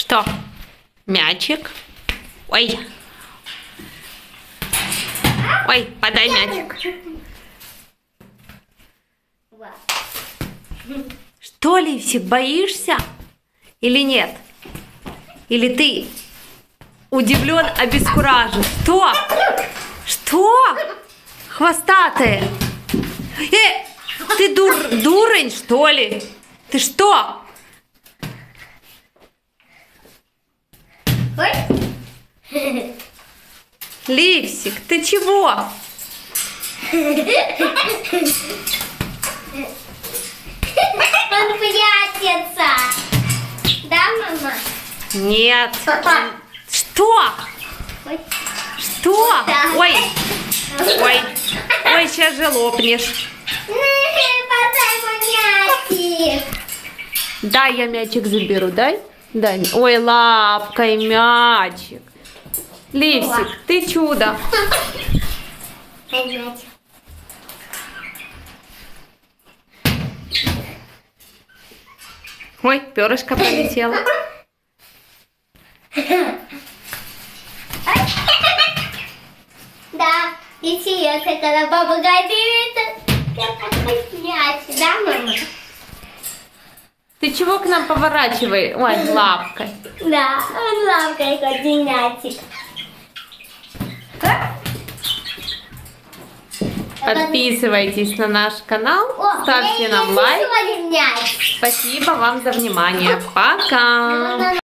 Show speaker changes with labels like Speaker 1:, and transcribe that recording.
Speaker 1: Что? Мячик. Ой. Ой, подай мячик. Что, Ливсик, боишься? Или нет? Или ты удивлен, обескуражен? Что? Что? Хвостатая. Ты дурень, что ли? Ты что? Ливсик, ты чего?
Speaker 2: Он прячется. Да, мама?
Speaker 1: Нет. Что? Что?
Speaker 2: Да.
Speaker 1: Ой. Ой. Ой, сейчас же лопнешь.
Speaker 2: Подай мой мячик.
Speaker 1: Дай я мячик заберу, дай? Дай. Ой, лапкой мячик. Ливсик, ты чудо.
Speaker 2: Дай мячик.
Speaker 1: Ой, перышко пролетело.
Speaker 2: Да, и серьезно, когда баба говорит, мячик, да, мама?
Speaker 1: Ты чего к нам поворачивай? Ой, лапкой.
Speaker 2: Да, он лапкой хоть мячик.
Speaker 1: Подписывайтесь на наш канал, ставьте нам лайк. Спасибо вам за внимание. Пока!